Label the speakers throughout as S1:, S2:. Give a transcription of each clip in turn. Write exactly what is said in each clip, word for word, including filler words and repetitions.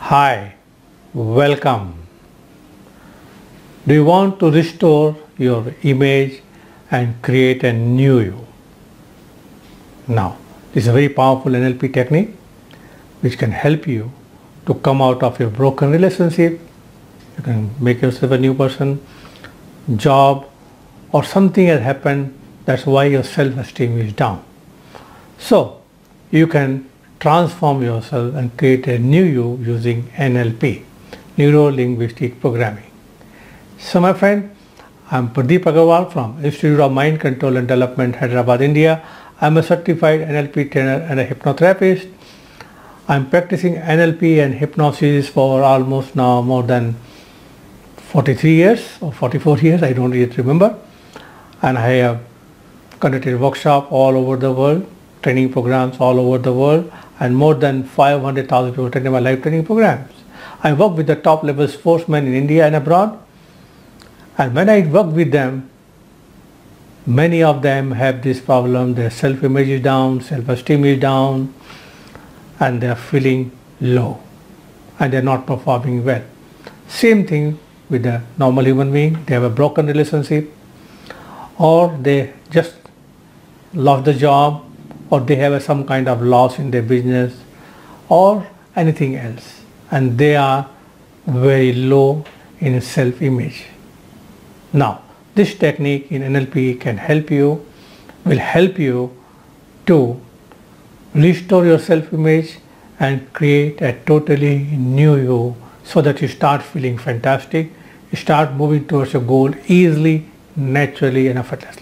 S1: Hi, welcome. Do you want to restore your image and create a new you? Now, this is a very powerful N L P technique which can help you to come out of your broken relationship. You can make yourself a new person, job, or something has happened, that's why your self-esteem is down. So, you can transform yourself and create a new you using N L P, Neuro Linguistic Programming. So my friend, I am Pradeep Agarwal from Institute of Mind Control and Development, Hyderabad, India. I am a certified N L P trainer and a hypnotherapist. I am practicing N L P and hypnosis for almost now more than forty-three years or forty-four years, I don't yet remember. And I have conducted workshops all over the world, training programs all over the world, and more than five hundred thousand people attended my live training programs. I work with the top level sportsmen in India and abroad, and when I work with them, many of them have this problem. Their self-image is down, self-esteem is down, and they are feeling low, and they are not performing well. Same thing with the normal human being. They have a broken relationship, or they just lost the job, or they have some kind of loss in their business or anything else, and they are very low in self-image. Now, this technique in N L P can help you, will help you to restore your self-image and create a totally new you, so that you start feeling fantastic, you start moving towards your goal easily, naturally and effortlessly.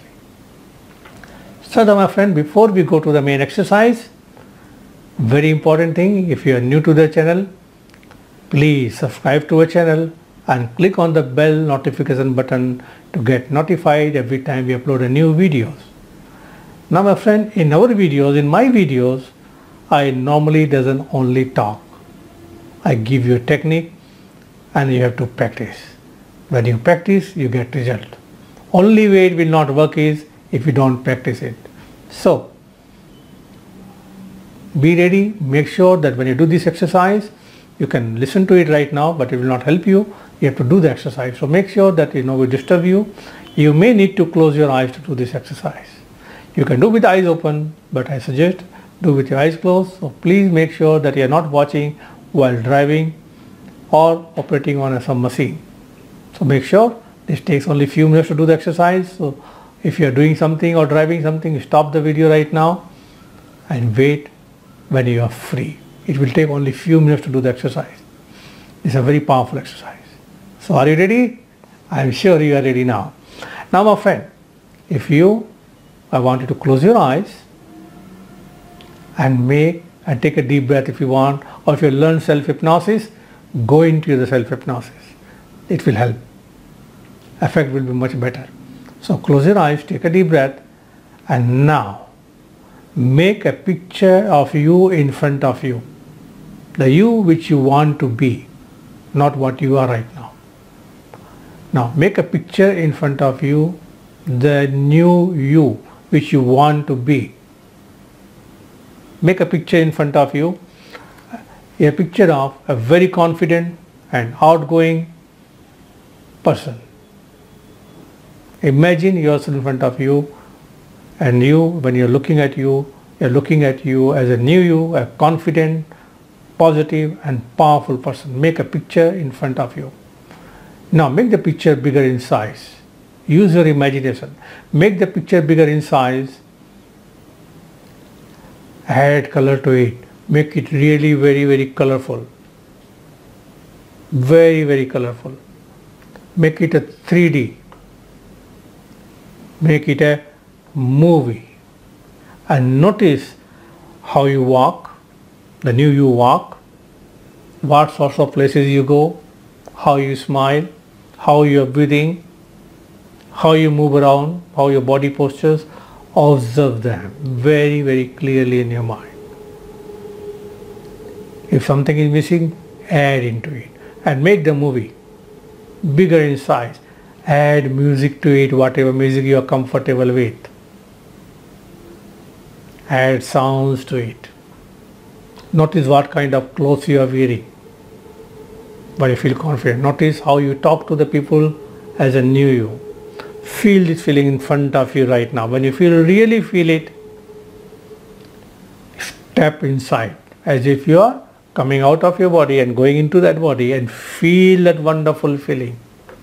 S1: So now my friend, before we go to the main exercise, very important thing, if you are new to the channel, please subscribe to our channel and click on the bell notification button to get notified every time we upload a new videos. Now my friend, in our videos, in my videos, I normally doesn't only talk. I give you a technique and you have to practice. When you practice, you get result. Only way it will not work is if you don't practice it. So, be ready, make sure that when you do this exercise, you can listen to it right now, but it will not help you. You have to do the exercise. So make sure that you know we disturb you. You may need to close your eyes to do this exercise. You can do with eyes open, but I suggest do with your eyes closed. So please make sure that you are not watching while driving or operating on some machine. So make sure this takes only few minutes to do the exercise. So if you are doing something or driving something, stop the video right now and wait when you are free. It will take only few minutes to do the exercise. It's a very powerful exercise. So are you ready? I am sure you are ready now. Now my friend, if you, I want you to close your eyes and make and take a deep breath if you want, or if you learn self-hypnosis, go into the self-hypnosis. It will help. Effect will be much better. So close your eyes, take a deep breath, and now make a picture of you in front of you. The you which you want to be, not what you are right now. Now make a picture in front of you, the new you which you want to be. Make a picture in front of you, a picture of a very confident and outgoing person. Imagine yourself in front of you, and you, when you're looking at you, you're looking at you as a new you, a confident, positive and powerful person. Make a picture in front of you. Now make the picture bigger in size. Use your imagination. Make the picture bigger in size. Add color to it. Make it really very, very colorful. Very, very colorful. Make it a three D. Make it a movie, and notice how you walk, the new you walk, what sorts of places you go, how you smile, how you are breathing, how you move around, how your body postures. Observe them very, very clearly in your mind. If something is missing, add into it and make the movie bigger in size. Add music to it, whatever music you are comfortable with. Add sounds to it. Notice what kind of clothes you are wearing. when you feel confident. Notice how you talk to the people as a new you. Feel this feeling in front of you right now. When you feel really feel it, step inside as if you are coming out of your body and going into that body, and feel that wonderful feeling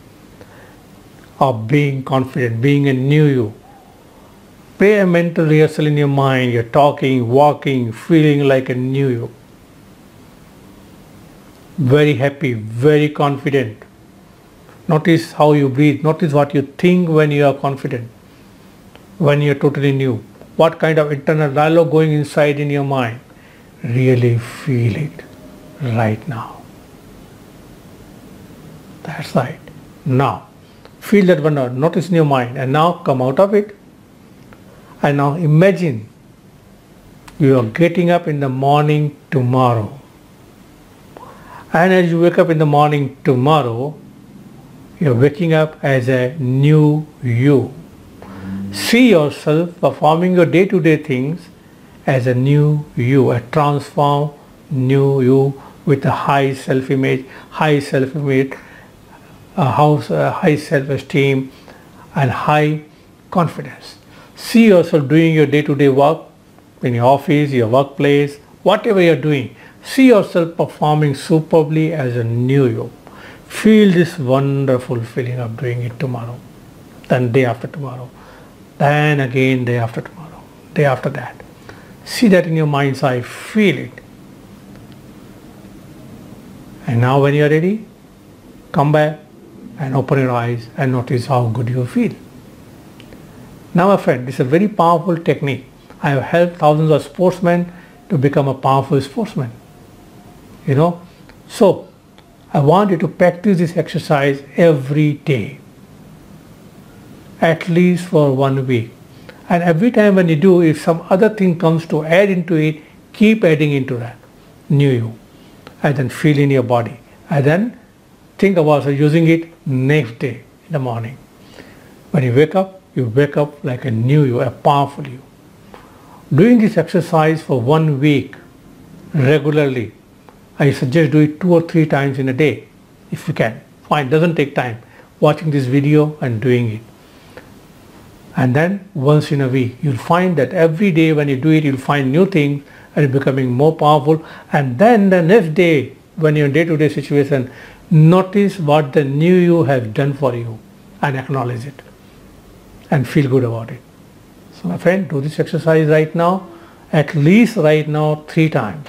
S1: of being confident, being a new you. Play a mental rehearsal in your mind. You're talking, walking, feeling like a new you. Very happy, very confident. Notice how you breathe. Notice what you think when you are confident, when you're totally new. What kind of internal dialogue going inside in your mind. Really feel it right now. That's right. Now, feel that wonder. Notice in your mind, and now come out of it. And now imagine you are getting up in the morning tomorrow. And as you wake up in the morning tomorrow, you're waking up as a new you. See yourself performing your day-to-day things as a new you, a transformed new you with a high self-image, high self-image, a house, a high self-esteem, and high confidence. See yourself doing your day-to-day work in your office, your workplace, whatever you're doing. See yourself performing superbly as a new you. Feel this wonderful feeling of doing it tomorrow, then day after tomorrow, then again day after tomorrow, day after that. See that in your mind's eye, feel it. And now when you are ready, come back and open your eyes and notice how good you feel. Now my friend, this is a very powerful technique. I have helped thousands of sportsmen to become a powerful sportsman. You know, so I want you to practice this exercise every day, at least for one week. And every time when you do, if some other thing comes to add into it, keep adding into that new you, and then feel in your body, and then think about using it next day in the morning. When you wake up, you wake up like a new you, a powerful you. Doing this exercise for one week regularly, I suggest do it two or three times in a day if you can. Fine, doesn't take time. Watching this video and doing it. And then once in a week, you'll find that every day when you do it, you'll find new things and you're becoming more powerful. And then the next day, when you're in day-to-day situation, notice what the new you has done for you and acknowledge it and feel good about it. So my friend, do this exercise right now, at least right now three times.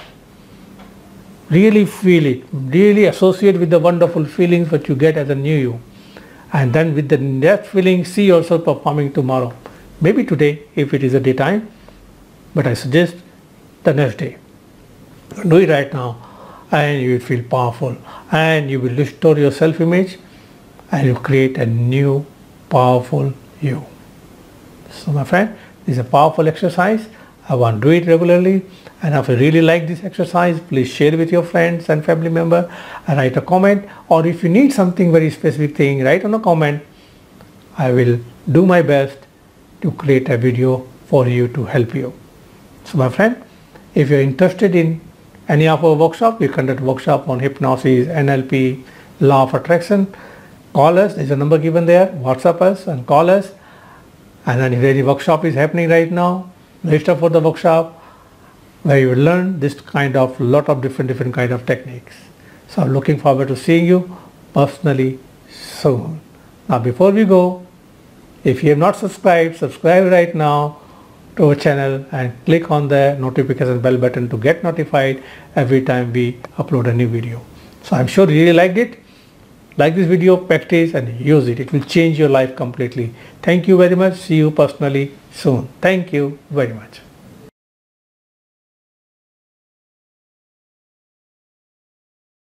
S1: Really feel it, really associate with the wonderful feelings that you get as a new you. And then with the next feeling, see yourself performing tomorrow. Maybe today, if it is a daytime, but I suggest the next day. Do it right now and you will feel powerful, and you will restore your self-image and you create a new powerful you. So my friend, this is a powerful exercise. I want to do it regularly, and if you really like this exercise, please share it with your friends and family member and write a comment, or if you need something very specific thing, write on a comment. I will do my best to create a video for you to help you. So my friend, if you're interested in any of our workshop, we conduct workshop on hypnosis, N L P, law of attraction. Call us, there's a number given there, WhatsApp us and call us. And then if any workshop is happening right now, register for the workshop where you will learn this kind of lot of different different kind of techniques. So I'm looking forward to seeing you personally soon. Now before we go, if you have not subscribed, subscribe right now to our channel and click on the notification bell button to get notified every time we upload a new video. So I'm sure you really liked it. Like this video, practice and use it. It will change your life completely. Thank you very much. See you personally soon. Thank you very much.